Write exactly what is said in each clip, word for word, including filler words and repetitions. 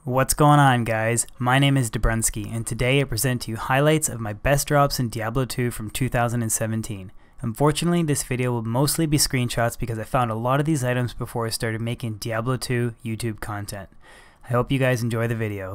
What's going on, guys? My name is Dobrunsky, and today I present to you highlights of my best drops in Diablo two from two thousand seventeen. Unfortunately, this video will mostly be screenshots because I found a lot of these items before I started making Diablo two YouTube content. I hope you guys enjoy the video.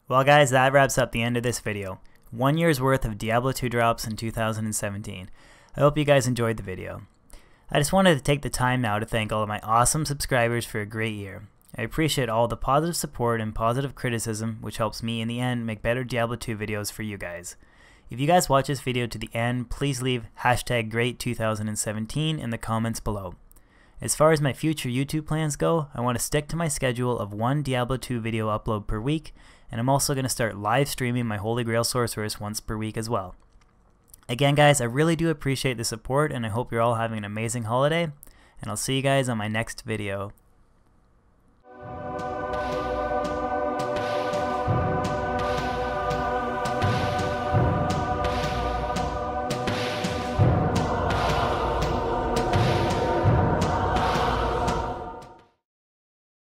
Well guys, that wraps up the end of this video. One year's worth of Diablo two drops in two thousand seventeen. I hope you guys enjoyed the video. I just wanted to take the time now to thank all of my awesome subscribers for a great year. I appreciate all the positive support and positive criticism, which helps me in the end make better Diablo two videos for you guys. If you guys watch this video to the end, please leave hashtag great two thousand seventeen in the comments below. As far as my future YouTube plans go, I want to stick to my schedule of one Diablo two video upload per week, and I'm also going to start live streaming my Holy Grail Sorceress once per week as well. Again guys, I really do appreciate the support, and I hope you're all having an amazing holiday, and I'll see you guys on my next video.